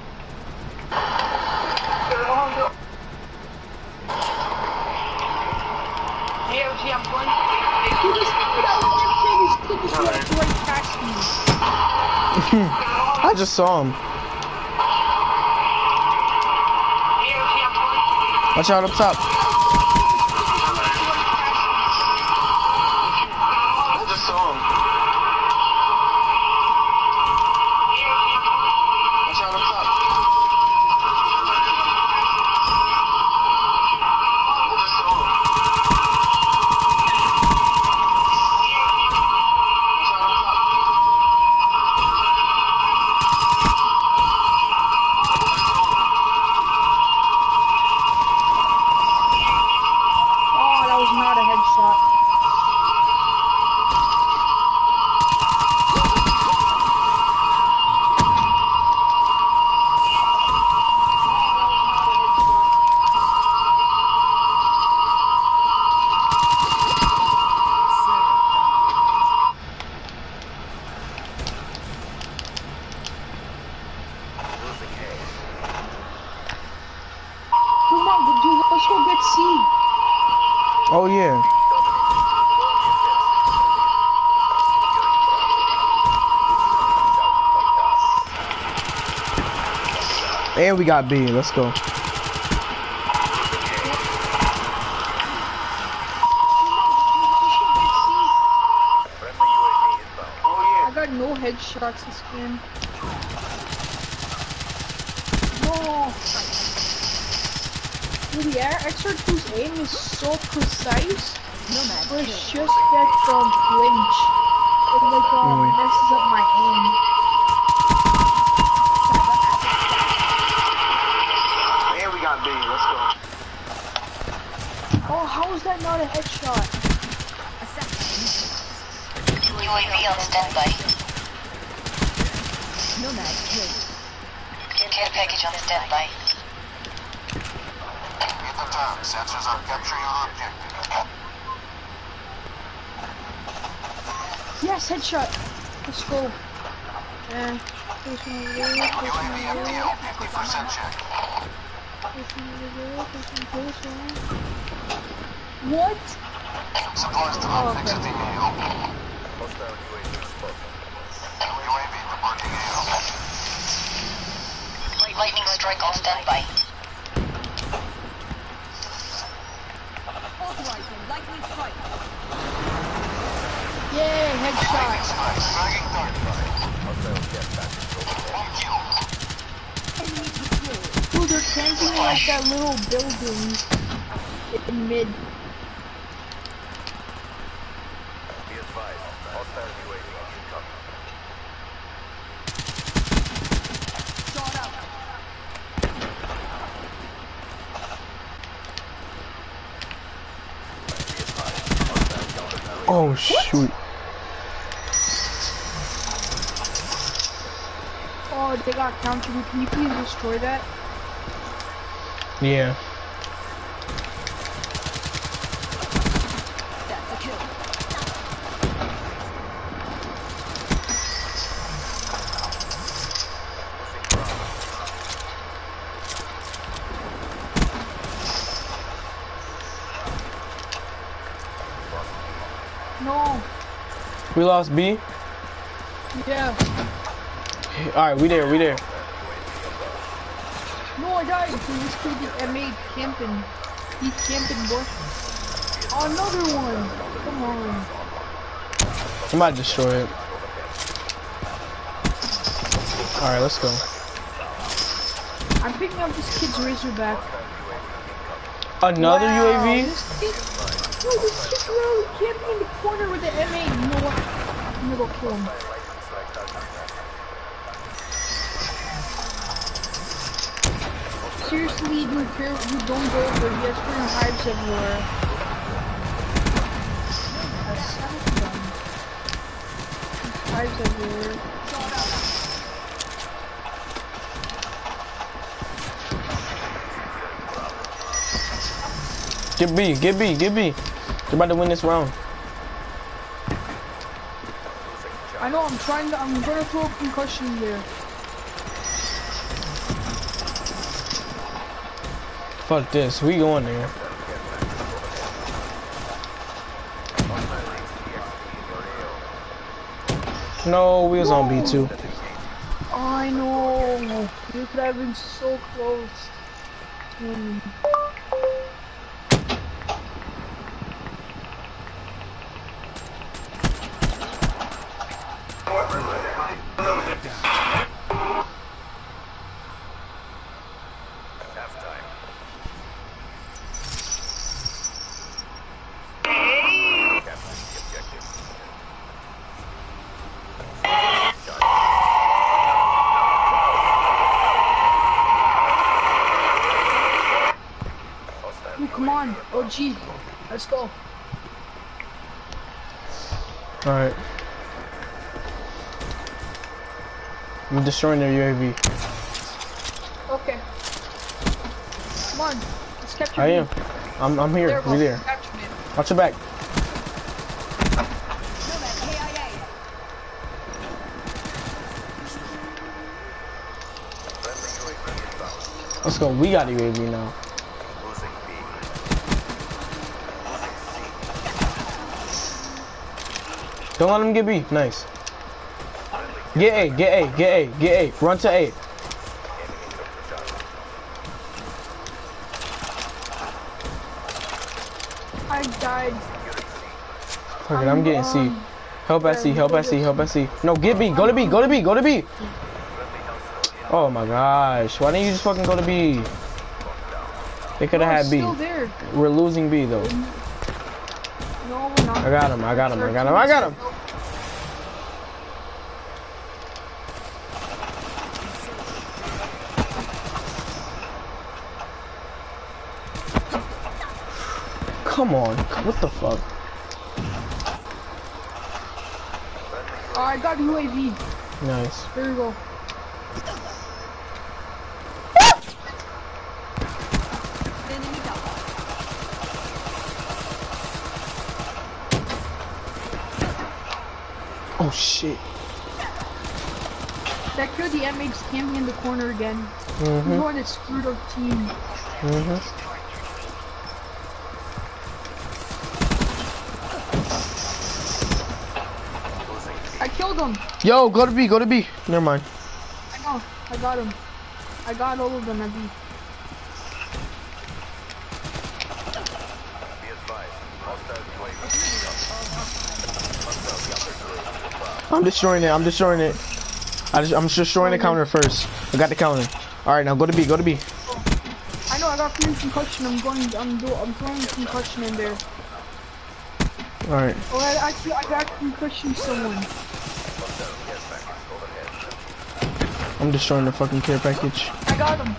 Hey OG, I'm going to AFK. Dude, this kid just walked right past me. I just saw him. Hey OG, I'm going to Watch out up top. I just saw him. Watch out up top. I just saw him. Watch out up top. Oh, that was not a headshot. Come on, dude, let's go get C. Oh yeah. And we got B. Let's go. I got no headshots this game. No. Dude, the XR2's aim is so precise. But it's just that flinch. It like messes up my aim. And we got B. Let's go. Oh, how is that not a headshot? UAV on standby. Care package on standby. Sensors are capturing your objective. Yes, headshot. Let's go. And face one over there, face one over there. 50% check. Face one over there, face one. What? Supplies to Oh, okay. exiting AO. Hostile UAV spotted. UAV departing AO. Lightning strike on standby. Yay, headshot. Dragging target. Hostile jet package. Dude, they're camping in like that little building in mid. Be advised. Hostile UAV incoming. Oh shoot. Oh, they got counter. Can you please destroy that? Yeah. No. We lost B. Yeah. Alright, we there, we there. No, I died. Dude, this could be M8 camping. He's camping, boy. Oh, another one. Come on. I might destroy it. Alright, let's go. I'm picking up this kid's Razorback. Another Wow, UAV? This kid, no, this kid's literally camping in the corner with the M8. You know what? I'm gonna go kill him. Seriously, dude, you don't go over. He has freaking hives everywhere. Hives everywhere. Get B, get B, get B. You're about to win this round. Losing I know, I'm gonna throw a concussion there. Fuck this, we going there. No, we was on B2. I know. You could have been so close. Come on, OG, let's go. Alright. I'm destroying their UAV. Okay. Come on, let's capture I me. am. I'm here. There, We there. capture me. Watch your back. Let's go. We got UAV now. Losing B. Don't let him get B. Nice. Get A. Get A. Get A. Get A. Run to A. I died. Fuck it, I'm getting C. Help at C. Help at C. Help at C. No, get B. Go to B. Go to B. Go to B. Oh my gosh. Why didn't you just fucking go to B? They could have had B. Still there. We're losing B though. No, we're not. I got him. I got him. I got him. I got him. Come on. What the fuck? Oh, I got UAV. Nice. There we go. Oh shit. That killed the inmates camping in the corner again. We're going to screw our team. I killed him. Yo, go to B. Go to B. Never mind. I know. I got him. I got all of them at B. Be advised. Hostile UAV. I'm destroying it. I'm destroying it. I'm just destroying the counter first. I got the counter. All right, now go to B. Go to B. I know. I got concussion. I'm throwing concussion in there. All right. Oh, I got concussion someone. I'm destroying the fucking care package. I got him.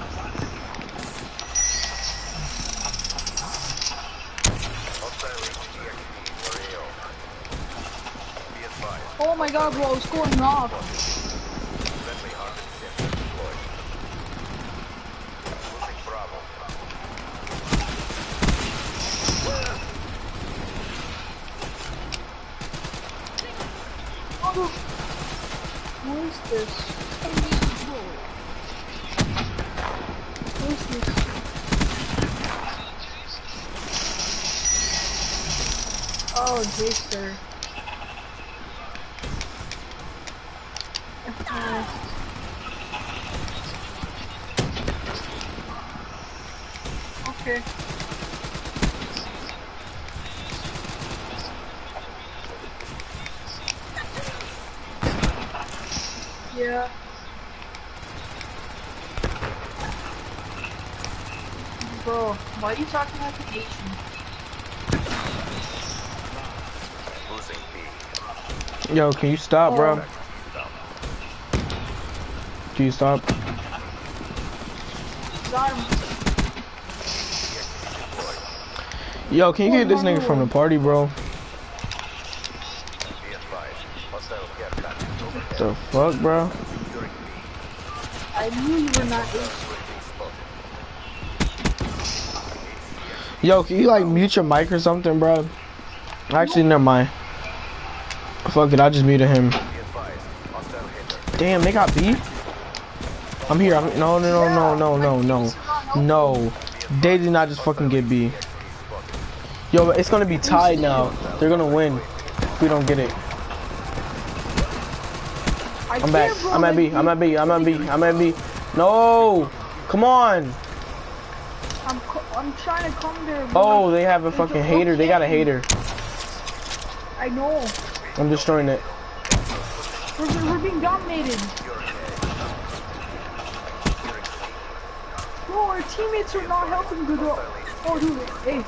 Oh my god, bro, it's going off. What is this? What is this? Oh, Jaster. Okay. Yeah. Bro, why are you talking like an Asian? Losing B. Yo, can you stop, bro? Can you stop? Got him. Yo, can you get this nigga from the party, bro? Be advised. Hostile care package overhead. The fuck, bro? Securing B. I knew you were not Asian. Yo, can you like mute your mic or something, bro? Actually, never mind. Fuck it, I just muted him. Be advised. Damn, they got B. I'm here. No. No. They did not just fucking get B. Yo, it's gonna be tied now. They're gonna win if we don't get it. I'm back. I'm at B. I'm at B. No! Come on! I'm trying to come there. Oh, they have a fucking hater. They got a hater. I know. I'm destroying it. We're being dominated. No, our teammates are not helping good. Oh, dude, hey.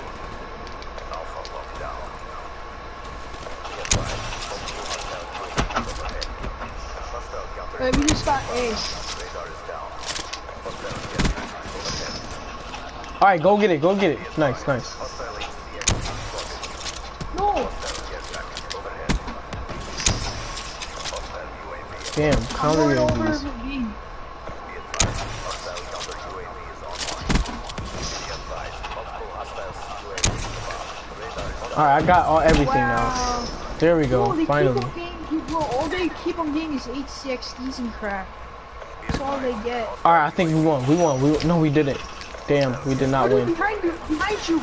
We just got A. Alright, go get it. Nice. No. Damn, counter UAVs. Alright, I got everything now. There we go, finally. All they keep on getting is HCXDs and crap. That's all they get. Alright, I think we won. No, we didn't. Damn, we did not win. Behind you.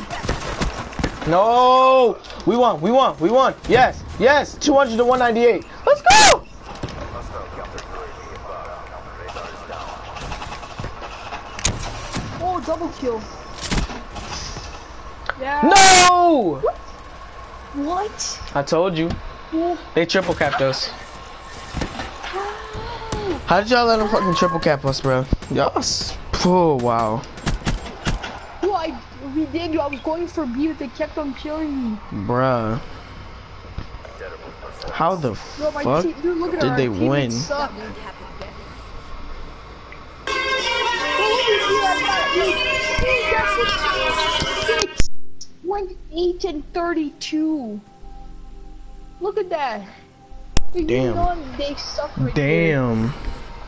No! We won. Yes. 200 to 198. Let's go! Oh, double kill. Yeah. No! What? I told you. They triple capped us. How did y'all let them fucking triple cap us, bro? Yes. Oh, wow. We did. I was going for B, but they kept on killing me. Bruh. How the fuck did they win? 8 and 32. Look at that. Damn. They suck right Damn. There.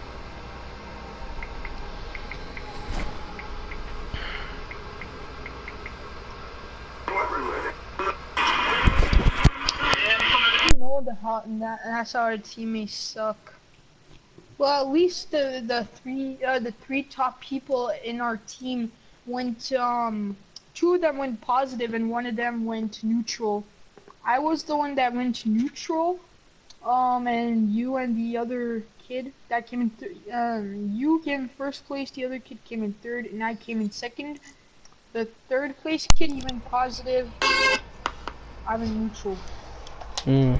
That's how our teammates suck. Well, at least the three top people in our team went. 2 of them went positive and 1 of them went neutral. I was the one that went neutral. And you and the other kid that came in. You came in first place. The other kid came in third, and I came in second. The third place kid, he went positive. I went neutral. See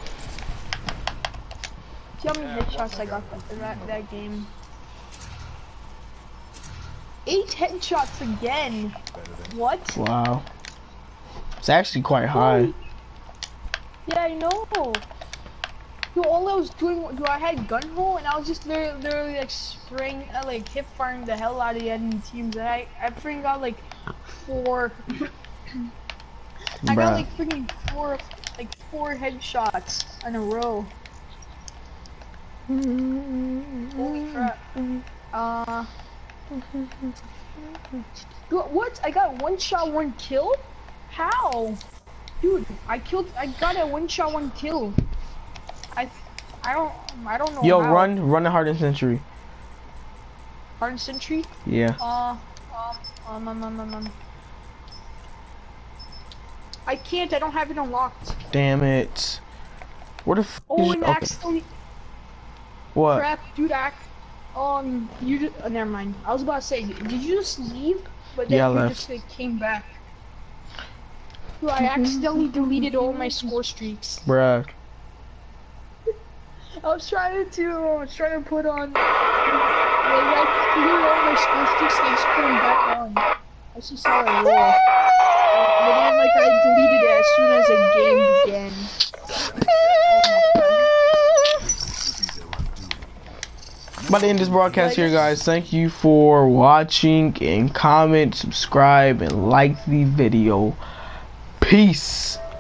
how many headshots I got that game? 8 headshots again. What? Wow. It's actually quite high. Yeah, I know. Dude, all I was doing, I had gun hole, and I was just literally like spraying, like hip firing the hell out of the enemy teams. I freaking got like 4. I got like freaking 4 headshots in a row. Holy crap. What? I got 1 shot, 1 kill? How? Dude, I got a 1 shot, 1 kill. I don't know. Yo, how. run the Hardened Century. Hardened Century? Yeah. I can't. I don't have it unlocked. Damn it. Where the f? Oh, and accidentally. What? Crap, dude. You just. Never mind. I was about to say, did you just leave? But then you just like, came back. Dude, I accidentally deleted all my score streaks. Bruh. I was trying to put on. Like, I deleted all my score streaks and I just put them back on. That's just how I roll. But then, like, I deleted it as soon as the game began. About to end this broadcast here, guys. Thank you for watching, and comment, subscribe, and like the video. Peace.